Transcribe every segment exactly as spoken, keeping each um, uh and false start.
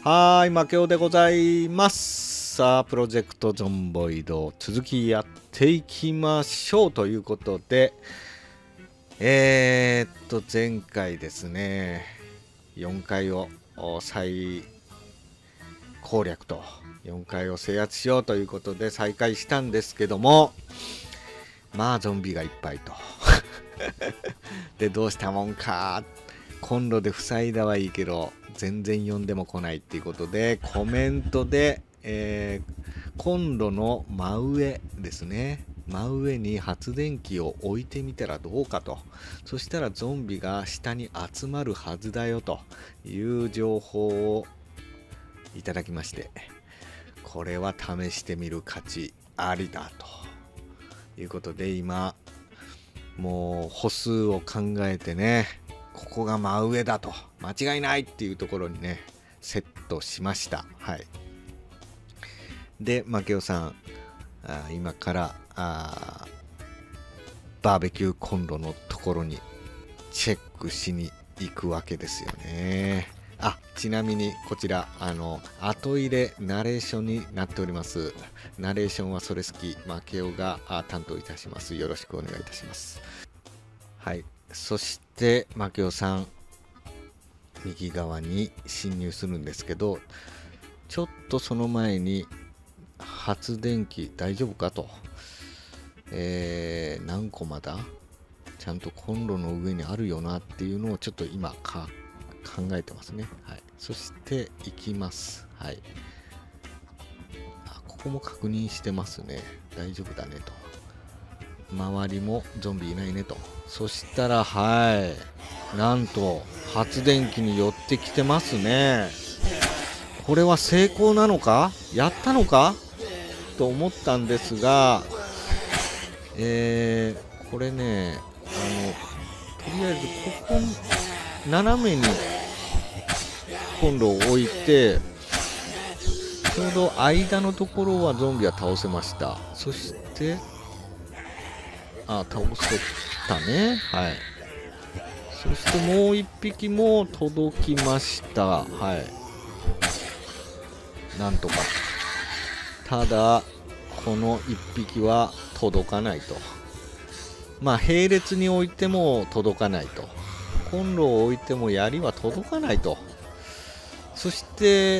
はーい、マケオでございます。さあ、プロジェクトゾンボイド続きやっていきましょうということで、えー、っと前回ですね、よんかいを再攻略とよんかいを制圧しようということで再開したんですけども、まあゾンビがいっぱいとでどうしたもんか、コンロで塞いだはいいけど全然呼んでも来ないっていうことで、コメントで、えー、コンロの真上ですね、真上に発電機を置いてみたらどうかと、そしたらゾンビが下に集まるはずだよという情報をいただきまして、これは試してみる価値ありだということで、今もう歩数を考えてね、ここが真上だと間違いないっていうところにねセットしました。はい。で、マケオさん、あ今からあバーベキューコンロのところにチェックしに行くわけですよね。あ、ちなみにこちらあの後入れナレーションになっております。ナレーションはそれ好きマケオが担当いたします。よろしくお願いいたします。はい。そしてマケオさん、右側に侵入するんですけど、ちょっとその前に発電機大丈夫かと、えー、何個まだちゃんとコンロの上にあるよなっていうのをちょっと今か考えてますね。はい。そして行きます。はい。あ、ここも確認してますね。大丈夫だねと。周りもゾンビいないねと。そしたら、はい、なんと発電機に寄ってきてますね。これは成功なのか、やったのかと思ったんですが、えー、これね、あのとりあえずここ斜めにコンロを置いて、ちょうど間のところはゾンビは倒せました。そしてあ、倒せたね。はい。そしてもう一匹も届きました。はい。なんとか。ただ、この一匹は届かないと。まあ、並列に置いても届かないと。コンロを置いても槍は届かないと。そして、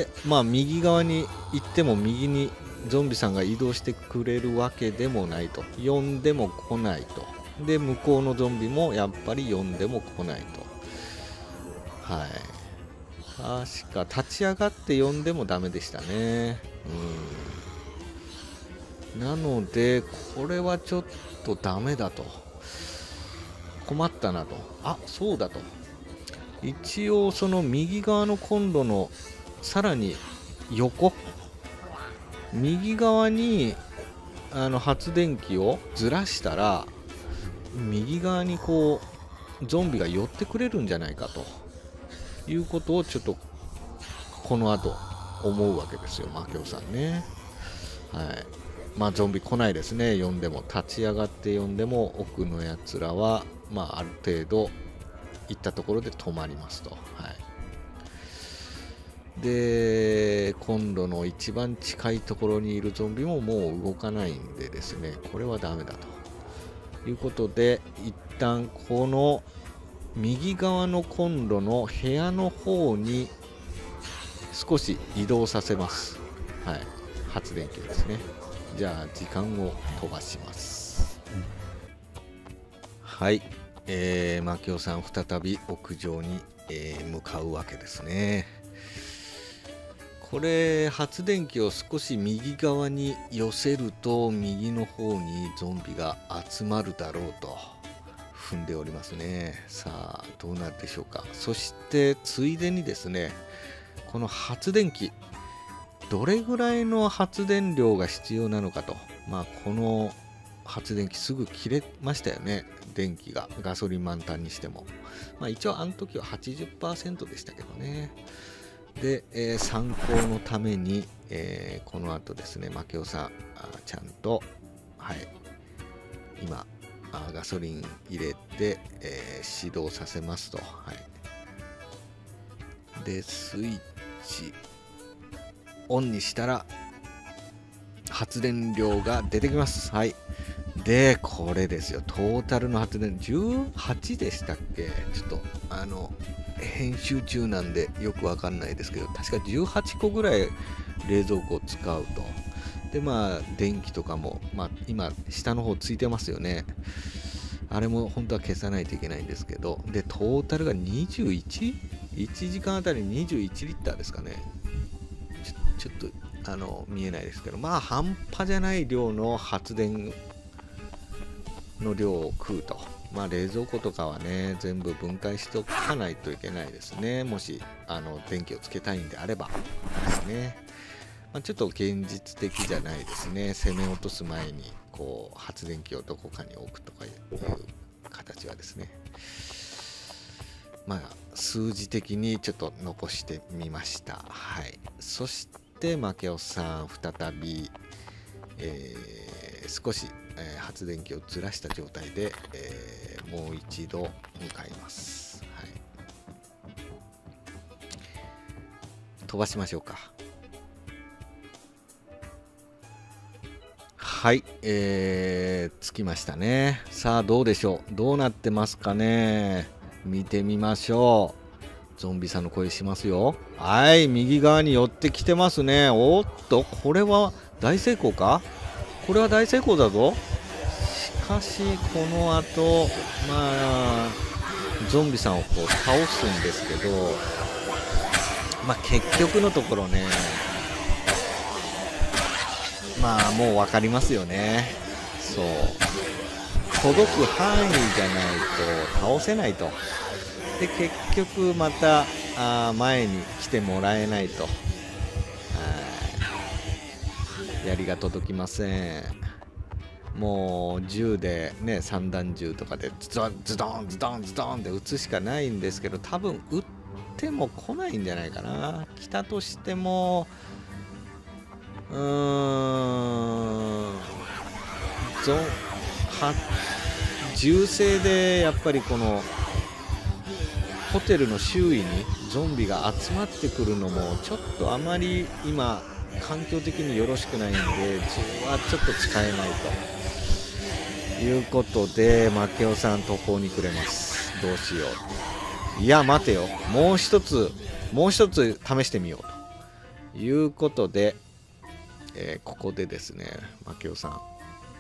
まあ、右側に行っても右にゾンビさんが移動してくれるわけでもないと。呼んでも来ないと。で、向こうのゾンビもやっぱり呼んでも来ないと。はい。確か立ち上がって呼んでもダメでしたね。うん。なので、これはちょっとダメだと。困ったなと。あ、そうだと。一応その右側のコンロのさらに横、右側にあの発電機をずらしたら、右側にこうゾンビが寄ってくれるんじゃないかということをちょっとこの後思うわけですよ、マケオさんね。はい。まあゾンビ来ないですね。呼んでも立ち上がって呼んでも奥のやつらはまあある程度行ったところで止まりますと。はい。で、コンロの一番近いところにいるゾンビももう動かないんでですね、これはダメだということで、一旦この右側のコンロの部屋の方に少し移動させます。はい。発電機ですね。じゃあ時間を飛ばします。はい。えー、マキオさん再び屋上に、えー、向かうわけですね。これ発電機を少し右側に寄せると右の方にゾンビが集まるだろうと踏んでおりますね。さあどうなるでしょうか。そしてついでにですね、この発電機どれぐらいの発電量が必要なのかと。まあこの発電機すぐ切れましたよね、電気が。ガソリン満タンにしても、まあ、一応あの時は はちじゅっパーセント でしたけどね。で、えー、参考のために、えー、この後ですね、マケオさんちゃんと、はい、今あガソリン入れて、えー、始動させますと。はい、でスイッチオンにしたら発電量が出てきます。はい。で、これですよ。トータルの発電じゅうはちでしたっけ？ちょっとあの編集中なんでよくわかんないですけど、確かじゅうはちこぐらい冷蔵庫を使うと。で、まあ電気とかも、まあ、今下の方ついてますよね。あれも本当は消さないといけないんですけど、でトータルが にじゅういち?いち 時間あたりにじゅういちリッターですかね。ちょ、ちょっとあの見えないですけど、まあ半端じゃない量の発電の量を食うと。まあ冷蔵庫とかはね、全部分解しておかないといけないですね。もしあの電気をつけたいんであればですね。まあ、ちょっと現実的じゃないですね。攻め落とす前にこう発電機をどこかに置くとかいう形はですね。まあ数字的にちょっと残してみました。はい。そしてマケオさん再び、えー、少し、えー、発電機をずらした状態で、えー、もう一度向かいます。はい。飛ばしましょうか。はい、えー、着きましたね。さあどうでしょう。どうなってますかね。見てみましょう。ゾンビさんの声しますよ。はい、右側に寄ってきてますね。おっと、これは大成功か。これは大成功だぞ。しかしこの後、まあゾンビさんをこう倒すんですけど、まあ結局のところね、まあもう分かりますよね。そう、届く範囲じゃないと倒せないと。で結局またあ前に来てもらえないと。槍が届きません。もう銃でね、散弾銃とかでズドンズドンズドンズドンって撃つしかないんですけど、多分撃っても来ないんじゃないかな。来たとしてもうーんゾンは銃声でやっぱりこのホテルの周囲にゾンビが集まってくるのもちょっとあまり今環境的によろしくないんで、銃はちょっと使えないということで、マケオさん途方に暮れます。どうしよう。いや待てよ、もう一つもう一つ試してみようということで、えー、ここでですね、マケオさん、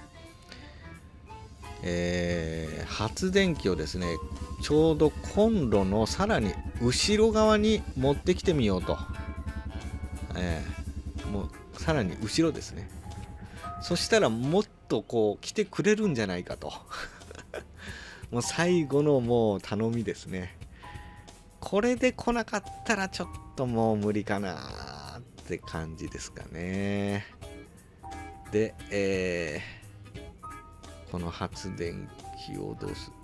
えー、発電機をですね、ちょうどコンロのさらに後ろ側に持ってきてみようと、えー、もうさらに後ろですね。そしたらもっとこう来てくれるんじゃないかともう最後のもう頼みですね。これで来なかったらちょっともう無理かなって感じですかね。で、えー、この発電機をどうする、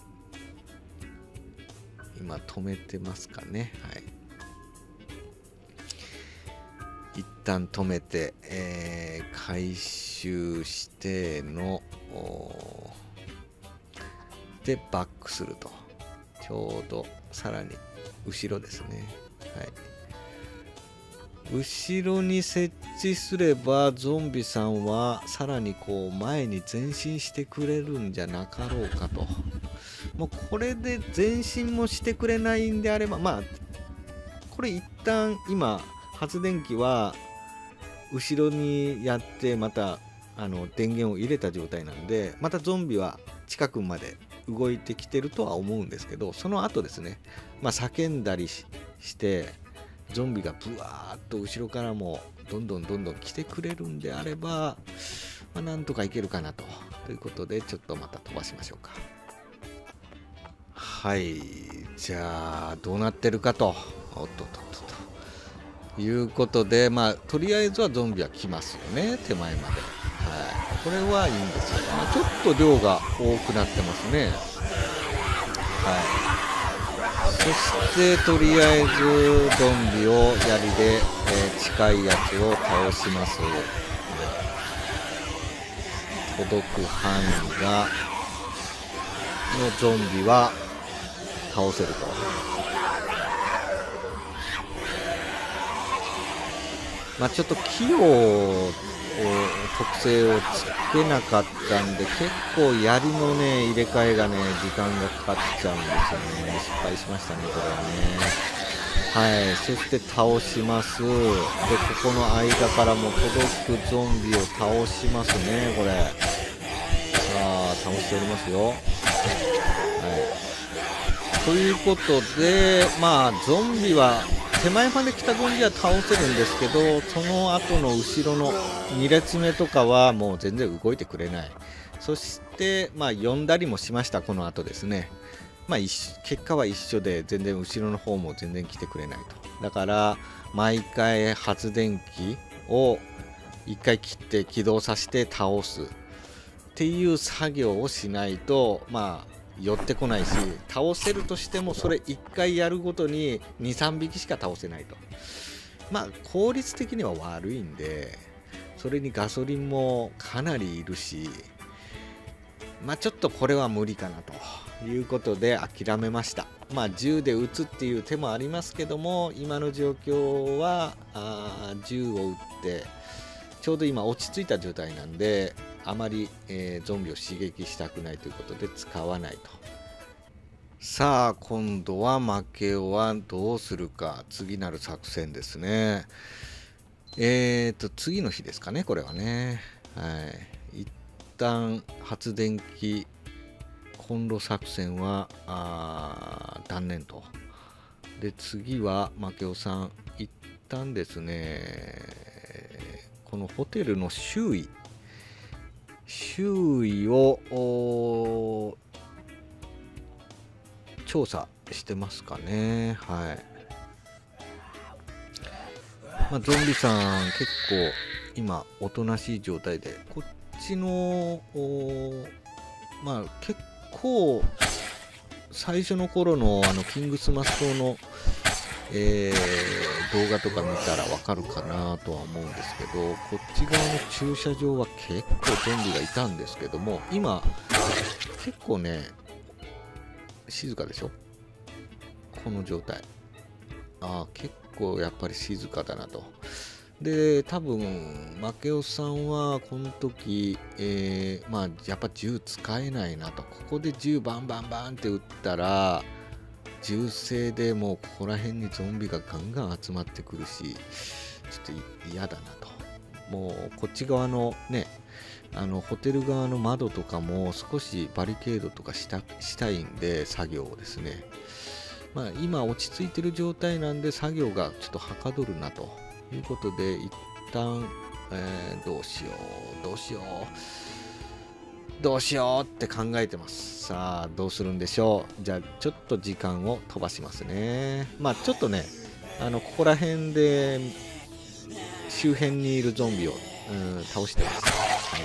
今止めてますかね。はい、一旦止めて、えー、回収してのでバックすると、ちょうどさらに後ろですね。はい、後ろに設置すればゾンビさんはさらにこう前に前進してくれるんじゃなかろうかと。もうこれで前進もしてくれないんであれば、まあこれ一旦今発電機は後ろにやってまたあの電源を入れた状態なんで、またゾンビは近くまで動いてきてるとは思うんですけど、その後ですね、まあ、叫んだり し, してゾンビがブワーッと後ろからもどんどんどんどん来てくれるんであれば、まあ、なんとかいけるかなと。ということでちょっとまた飛ばしましょうか。はい、じゃあどうなってるかと。おっとっとっとということで、まあとりあえずはゾンビは来ますよね、手前まで。はい、これはいいんですよ。まあ、ちょっと量が多くなってますね。はい、そしてとりあえずゾンビを槍で、えー、近いやつを倒します。届く範囲がのゾンビは倒せると。 まあ、ちょっと器用を特性をつけなかったんで、結構槍のね入れ替えがね時間がかかっちゃうんですよね。失敗しましたね、これはね。はい、そして倒します。で、ここの間からも届くゾンビを倒しますね、これ。さあ、倒しておりますよ。はい。ということで、まあ、ゾンビは、手前まで来たゾンビは倒せるんですけど、その後の後ろのに列目とかはもう全然動いてくれない。そして、まあ、呼んだりもしました、この後ですね。まあ、結果は一緒で全然後ろの方も全然来てくれないと。だから毎回発電機をいっかい切って起動させて倒すっていう作業をしないと、まあ寄ってこないし、倒せるとしてもそれいっかいやるごとににさんびきしか倒せないと。まあ効率的には悪いんで、それにガソリンもかなりいるし、まあちょっとこれは無理かなということで諦めました。まあ銃で撃つっていう手もありますけども、今の状況はあ銃を撃ってちょうど今落ち着いた状態なんで、あまり、えー、ゾンビを刺激したくないということで使わないと。さあ今度は負けはどうするか、次なる作戦ですね。えーと次の日ですかね、これはね。はい一旦発電機コンロ作戦はあ断念と。で次はマケオさん、一旦ですね、このホテルの周囲周囲を調査してますかね。はい、まあ、ゾンビさん結構今おとなしい状態で、こっちのまあ結構最初の頃のあのキングスマス島の、えー、動画とか見たらわかるかなとは思うんですけど、こっち側の駐車場は結構ゾンビがいたんですけども、今結構ね静かでしょ、この状態。ああ結構やっぱり静かだなと。で多分マケオさんはこの時、えー、まあやっぱ銃使えないなと。ここで銃バンバンバンって撃ったら銃声でもうここら辺にゾンビがガンガン集まってくるし、ちょっと嫌だなと。もうこっち側のね、あのホテル側の窓とかも少しバリケードとかしたしたいんで、作業をですね。まあ今落ち着いてる状態なんで作業がちょっとはかどるなということで、一旦、えー、どうしようどうしようどうしようって考えてます。さあどうするんでしょう。じゃあちょっと時間を飛ばしますね。まあちょっとね、あのここら辺で周辺にいるゾンビを、うん、倒してます。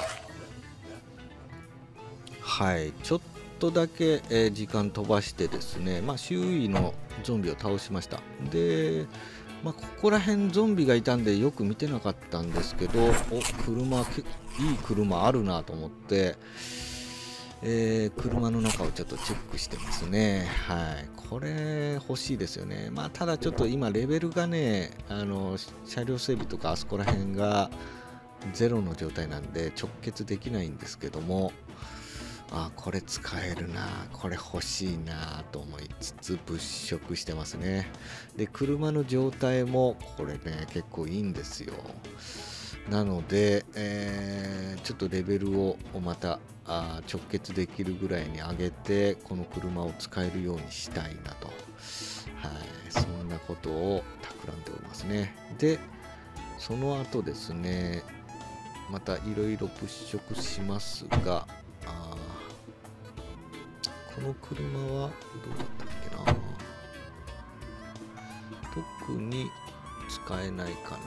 はい、はい、ちょっとだけ、えー、時間飛ばしてですね、まあ周囲のゾンビを倒しました。でまあ、ここら辺ゾンビがいたんでよく見てなかったんですけど、お車、いい車あるなと思って、えー、車の中をちょっとチェックしてますね。はい、これ欲しいですよね。まあただちょっと今レベルがね、あの車両整備とかあそこら辺がゼロの状態なんで直結できないんですけども、あこれ使えるな、これ欲しいなと思いつつ物色してますね。で車の状態もこれね結構いいんですよ。なので、えー、ちょっとレベルをまたあ直結できるぐらいに上げてこの車を使えるようにしたいなと、はい、そんなことを企んでおりますね。でその後ですね、またいろいろ物色しますが、あこの車はどうだったっけな、特に使えないかな。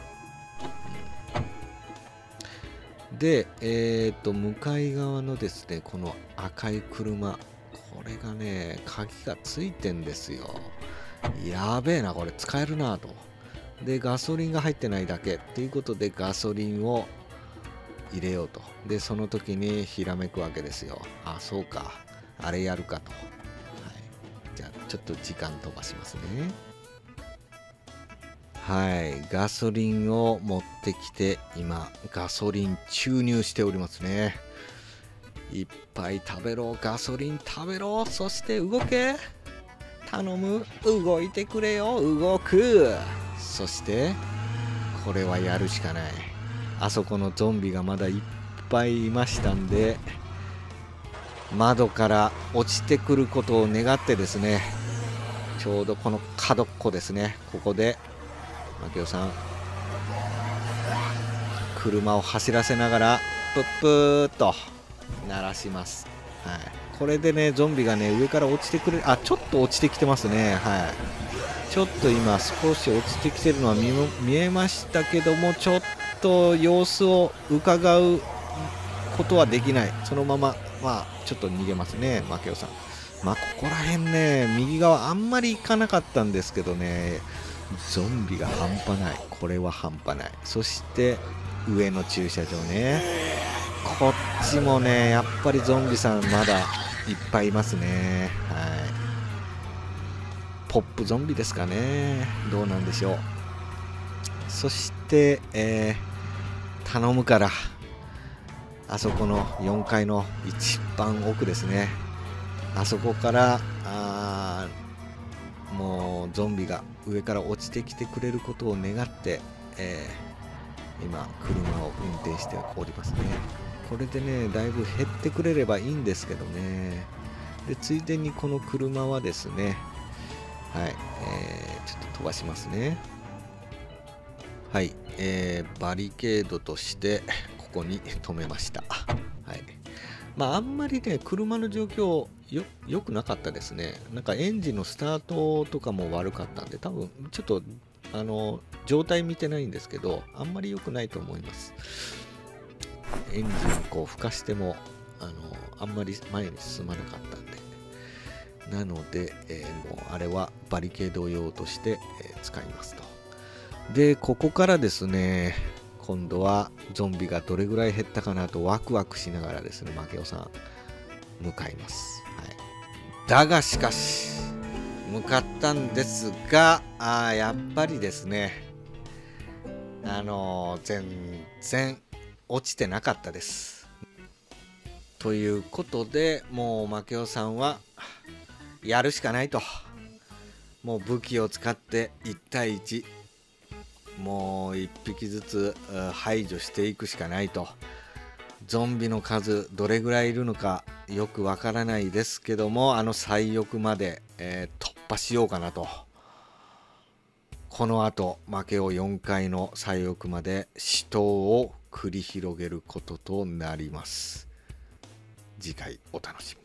うん、で、えっと向かい側のですねこの赤い車、これがね鍵がついてんですよ。やべえな、これ使えるなと。でガソリンが入ってないだけっていうことでガソリンを入れようと。でその時にひらめくわけですよ。あそうか、あれやるかと。はい、じゃあちょっと時間飛ばしますね。 はい、ガソリンを持ってきて今ガソリン注入しておりますね。いっぱい食べろ、ガソリン食べろ、そして動け、頼む、動いてくれよ、動く。そしてこれはやるしかない。あそこのゾンビがまだいっぱいいましたんで、窓から落ちてくることを願ってですね、ちょうどこの角っこですね、ここでマキオさん車を走らせながらプップーっと鳴らします。はい、これでねゾンビがね上から落ちてくれる。あ、ちょっと落ちてきてますね。はい、ちょっと今少し落ちてきてるのは 見, 見えましたけども、ちょっと様子を伺うことはできない。そのまままあちょっと逃げますね、マキオさん。まあここら辺ね右側あんまり行かなかったんですけどね、ゾンビが半端ない。これは半端ない。そして上の駐車場ね、こっちもねやっぱりゾンビさんまだいっぱいいますね。はい、ポップゾンビですかね、どうなんでしょう。そして、えー、頼むからあそこのよんかいの一番奥ですね、あそこからあもうゾンビが上から落ちてきてくれることを願って、えー、今車を運転しておりますね。これでねだいぶ減ってくれればいいんですけどね。でついでにこの車はですね、はい、えー、ちょっと飛ばしますね。はい、えー、バリケードとしてここに止めました。はい、まああんまりね車の状況よ良くなかったですね。なんかエンジンのスタートとかも悪かったんで、多分ちょっとあの状態見てないんですけど、あんまり良くないと思います。エンジンをこう吹かしてもあのあんまり前に進まなかったんで、なので、えー、もうあれはバリケード用として、えー、使いますと。でここからですね、今度はゾンビがどれぐらい減ったかなとワクワクしながらですね、マケオさん向かいます。はい、だがしかし向かったんですが、あやっぱりですね、あのー、全然落ちてなかったです。ということでもうマケオさんはやるしかないと、もう武器を使っていち対いち、もういっぴきずつ排除していくしかないと。ゾンビの数どれぐらいいるのかよくわからないですけども、あの最奥まで、えー、突破しようかなと。この後負けをよんかいの最奥まで死闘を繰り広げることとなります。次回お楽しみに。